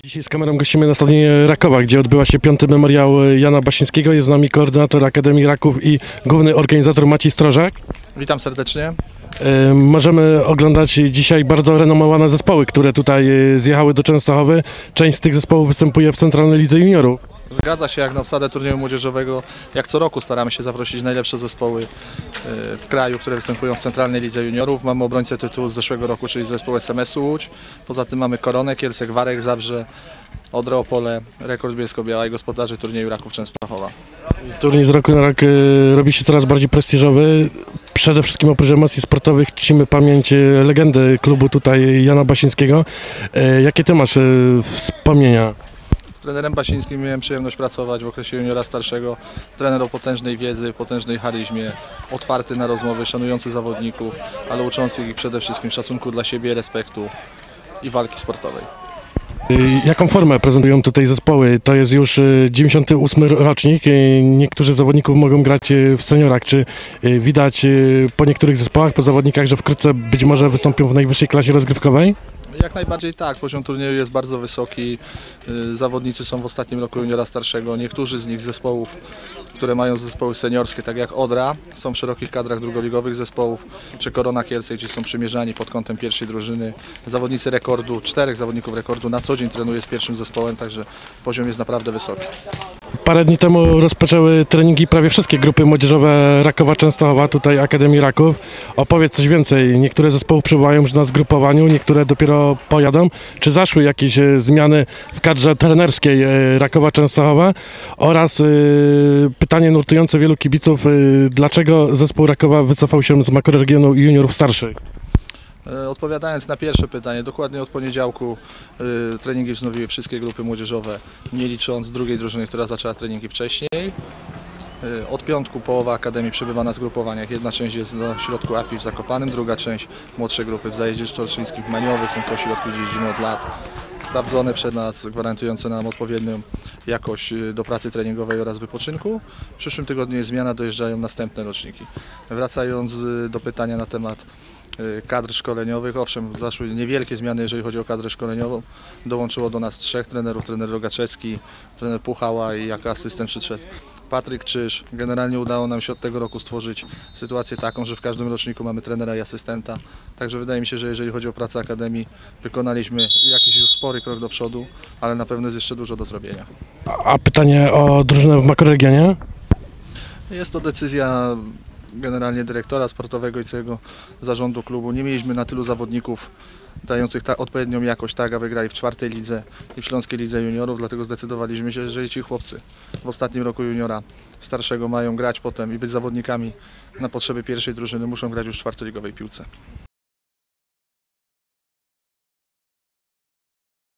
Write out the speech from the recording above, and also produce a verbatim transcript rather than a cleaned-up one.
Dzisiaj z kamerą gościmy na stadionie Rakowa, gdzie odbyła się piąty memoriał Jana Basińskiego. Jest z nami koordynator Akademii Raków i główny organizator Maciej Strożak. Witam serdecznie. E, możemy oglądać dzisiaj bardzo renomowane zespoły, które tutaj zjechały do Częstochowy. Część z tych zespołów występuje w Centralnej Lidze Juniorów. Zgadza się, jak na obsadę turnieju młodzieżowego, jak co roku staramy się zaprosić najlepsze zespoły w kraju, które występują w Centralnej Lidze Juniorów. Mamy obrońcę tytułu z zeszłego roku, czyli zespół S M S-u Łódź. Poza tym mamy Koronę Kielce, Gwarek Zabrze, Odrę Opole, Rekord Bielsko-Biała i gospodarzy turnieju Raków Częstochowa. Turniej z roku na rok e, robi się coraz bardziej prestiżowy. Przede wszystkim oprócz emocji sportowych czcimy pamięć legendy klubu tutaj Jana Basińskiego. E, jakie ty masz e, wspomnienia? Z trenerem Basińskim miałem przyjemność pracować w okresie juniora starszego. Trener o potężnej wiedzy, potężnej charyzmie, otwarty na rozmowy, szanujący zawodników, ale uczący ich przede wszystkim szacunku dla siebie, respektu i walki sportowej. Jaką formę prezentują tutaj zespoły? To jest już dziewięćdziesiąty ósmy rocznik. Niektórzy zawodników mogą grać w seniorach. Czy widać po niektórych zespołach, po zawodnikach, że wkrótce być może wystąpią w najwyższej klasie rozgrywkowej? Jak najbardziej tak, poziom turnieju jest bardzo wysoki, zawodnicy są w ostatnim roku juniora starszego, niektórzy z nich z zespołów, które mają zespoły seniorskie, tak jak Odra, są w szerokich kadrach drugoligowych zespołów, czy Korona Kielce, gdzie są przymierzani pod kątem pierwszej drużyny. Zawodnicy rekordu, czterech zawodników rekordu na co dzień trenuje z pierwszym zespołem, także poziom jest naprawdę wysoki. Parę dni temu rozpoczęły treningi prawie wszystkie grupy młodzieżowe Rakowa Częstochowa, tutaj Akademii Raków. Opowiedz coś więcej. Niektóre zespoły przybywają już na zgrupowaniu, niektóre dopiero pojadą. Czy zaszły jakieś zmiany w kadrze trenerskiej Rakowa Częstochowa? Oraz y, pytanie nurtujące wielu kibiców, y, dlaczego zespół Rakowa wycofał się z makroregionu juniorów starszych? Odpowiadając na pierwsze pytanie, dokładnie od poniedziałku y, treningi wznowiły wszystkie grupy młodzieżowe, nie licząc drugiej drużyny, która zaczęła treningi wcześniej. Y, od piątku połowa Akademii przebywa na zgrupowaniach. Jedna część jest na środku A P I w Zakopanem, druga część młodsze grupy w Zajeździe Szczorczyńskim, w Maniowych. Są to ośrodki, gdzie jeździmy od lat. Sprawdzone przez nas, gwarantujące nam odpowiednią jakość do pracy treningowej oraz wypoczynku. W przyszłym tygodniu jest zmiana, dojeżdżają następne roczniki. Wracając do pytania na temat kadr szkoleniowych, owszem, zaszły niewielkie zmiany, jeżeli chodzi o kadrę szkoleniową. Dołączyło do nas trzech trenerów, trener Rogaczewski, trener Puchała i jako asystent przyszedł Patryk Czyż. Generalnie udało nam się od tego roku stworzyć sytuację taką, że w każdym roczniku mamy trenera i asystenta. Także wydaje mi się, że jeżeli chodzi o pracę Akademii, wykonaliśmy jakiś już spory krok do przodu, ale na pewno jest jeszcze dużo do zrobienia. A pytanie o drużynę w makroregionie? Jest to decyzja generalnie dyrektora sportowego i całego zarządu klubu. Nie mieliśmy na tylu zawodników dających ta, odpowiednią jakość, tak aby grali w czwartej lidze i w Śląskiej Lidze Juniorów, dlatego zdecydowaliśmy się, że ci chłopcy w ostatnim roku juniora starszego mają grać potem i być zawodnikami na potrzeby pierwszej drużyny, muszą grać już w czwartoligowej piłce.